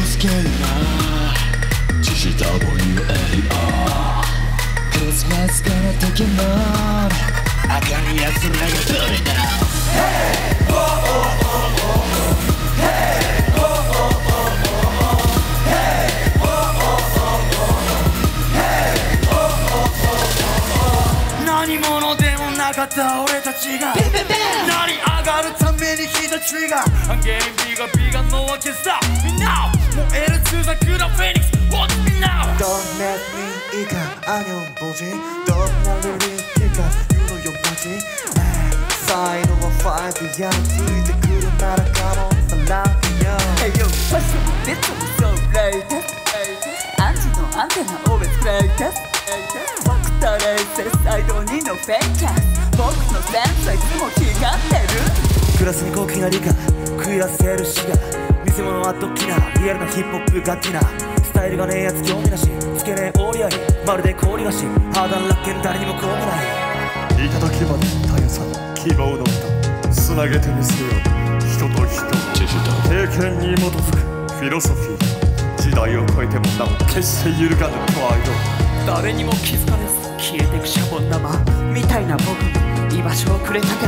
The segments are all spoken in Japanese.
つけるな知識 WAR クリスマスから時も赤い奴らがどれだ Hey! Oh oh oh oh Hey! Oh oh oh Hey! Oh oh oh Hey! Oh oh oh 何者でもなかった俺たちが成り上がるために人たちが半減美が美がのわけさみんな燃える通作だフェニックス Watch me now Don't make me 이가 안녕 보지 Don't 나를 이가 유노 욕하지 Sign of a five reality 때 그런 나라 come on 사랑해요 Hey yo, what's up? This is so late アンチのアンテナ always great 僕と冷静サイド2のフェイキャス僕のセンスはいつも光ってるクラスに高貴な理科食いらせる詩が偽物はドッキなリアルなヒップホップ楽器なスタイルがねえやつ興味なしつけねえ折り合いまるで氷菓子ハーダンラッケン誰にもこうもないいただきまで太陽さん希望の歌つなげてみせよう人と人経験に基づくフィロソフィー時代を超えてもなお決して揺るがぬプライド誰にも気づかれず消えてくシャボン玉みたいな僕に居場所をくれたから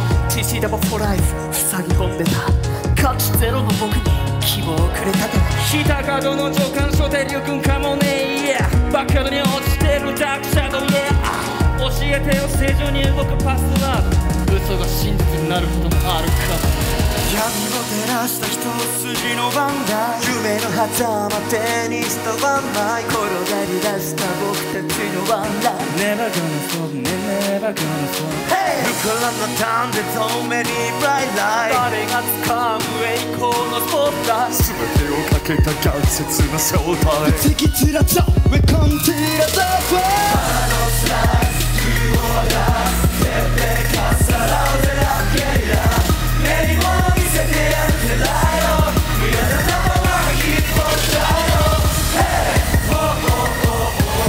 TC ダボフォーライフ塞ぎ込んでた価値ゼロの僕に希望をくれたから北角の上官所でリュウ君かもねえバカドに落ちてるダークシャドウ教えてよ正常に動くパスワード嘘が真実になることもあるか闇を照らした一筋のバンダ夢の狭間手にしたワンマイ転がり出した僕たちのワンラン Never gonna stop, never gonna stop Hey! Look around the town, there's so many bright lights 誰が掴む栄光のスポットライト全てをかけた逆説の正体敵つらちゃ Welcome to the world あのスライス空を上がっててかさらうぜラッケーや目に物見せてやるぜライオン見られたままヒップホップだよ Hey! Oh oh oh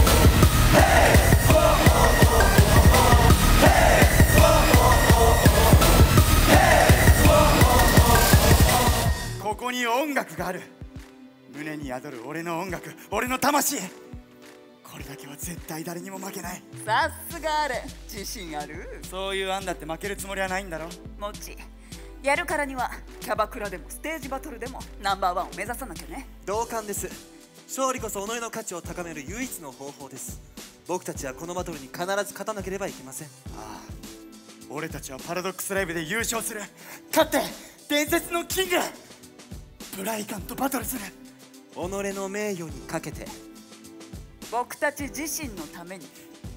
oh Hey! Oh oh oh oh Hey! Oh oh oh oh Hey! Oh oh oh oh ここに音楽がある胸に宿る俺の音楽俺の魂これだけは絶対誰にも負けないさすがあれ自信あるそういう案だって負けるつもりはないんだろもちやるからにはキャバクラでもステージバトルでもナンバーワンを目指さなきゃね同感です勝利こそ己の価値を高める唯一の方法です僕たちはこのバトルに必ず勝たなければいけませんああ俺たちはパラドックスライブで優勝する勝って伝説のキングブライカンとバトルする己の名誉にかけて僕たち自身のために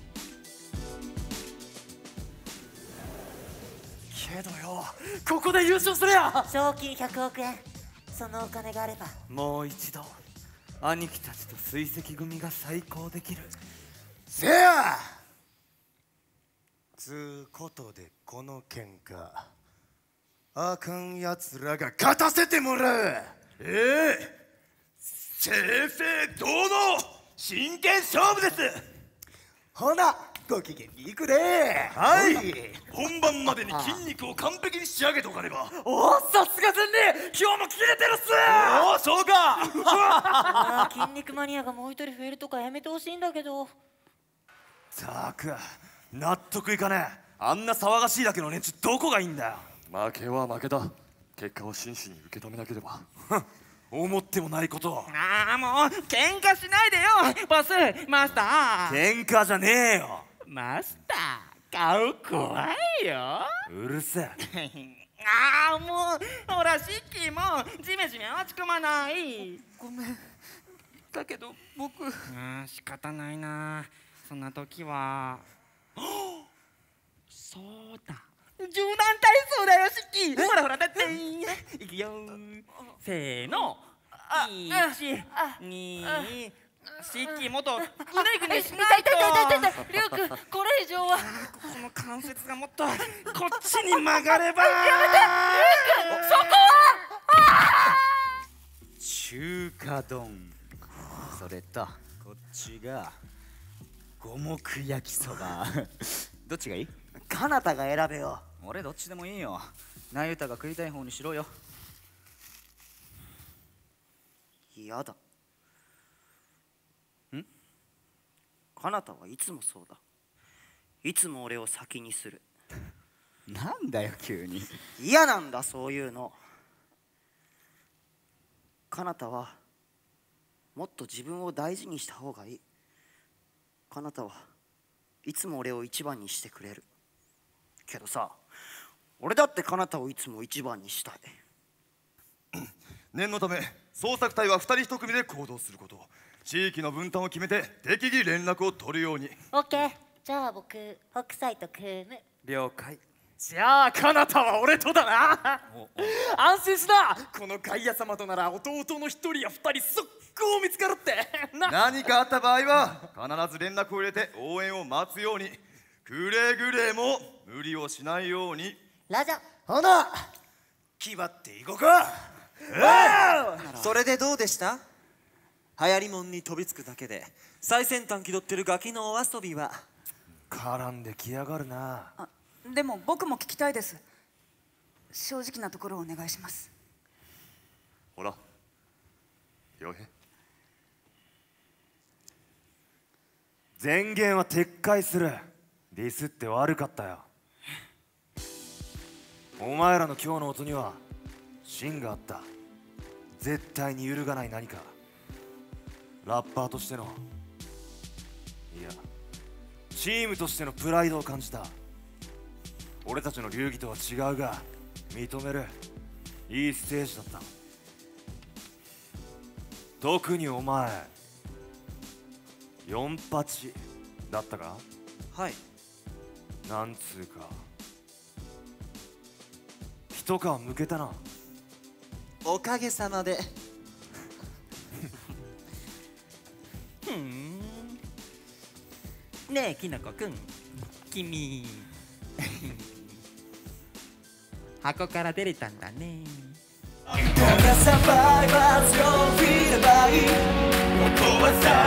けどよここで優勝するよ賞金100億円そのお金があればもう一度兄貴たちと追跡組が再興できるせやつうことでこの喧嘩あかんやつらが勝たせてもらう正々堂々真剣勝負ですほなご機嫌にいくではい本番までに筋肉を完璧に仕上げておかねばおおさすが前例今日もキレてるっすおおそうか筋肉マニアがもう一人増えるとかやめてほしいんだけどったく納得いかねえあんな騒がしいだけの連中どこがいいんだよ負けは負けだ結果を真摯に受け止めなければ思ってもないことをああもう喧嘩しないでよボスマスター喧嘩じゃねえよマスター顔怖いようるせえああもうほらシッキーもジメジメ落ち込まないごめんだけど僕仕方ないなそんな時はそうだ柔軟体操だよシッキーほらほらだっていくよせーの1、2シッキーもっとグネグネしないとリュウ君これ以上はこの関節がもっとこっちに曲がればやめてリュウ君そこは中華丼それとこっちが五目焼きそばどっちがいい？ かなたが選べよ俺どっちでもいいよなゆたが食いたい方にしろよ嫌だ。かなたはいつもそうだ。いつも俺を先にする。 なんだよ急に。 嫌なんだそういうの。かなたはもっと自分を大事にした方がいい。かなたはいつも俺を一番にしてくれるけどさ、俺だってかなたをいつも一番にしたい。 念のため捜索隊は2人1組で行動すること、地域の分担を決めて適宜連絡を取るように。 オッケー。じゃあ僕北斎と組む。 了解。 じゃあかなたは俺とだな。安心しな。このガイア様となら弟の1人や2人速攻見つかるって何かあった場合は必ず連絡を入れて応援を待つように。くれぐれも無理をしないように。 ラジャー。 ほな気張っていこうか。それでどうでした？流行りもんに飛びつくだけで最先端気取ってるガキのお遊びは。 絡んできやがるな。 でも僕も聞きたいです。正直なところをお願いします。 ほら陽平、 前言は撤回する。ディスって悪かったよ。お前らの今日の音には芯があった。絶対に揺るがない何か。ラッパーとしての、いやチームとしてのプライドを感じた。俺たちの流儀とは違うが認める。いいステージだった。特にお前48だったか？ はい。 なんつうか一皮むけたな。 おかげさまで。 ねえきなこくん、君箱から出れたんだね。 サバイバーズをフィールバイ、ここは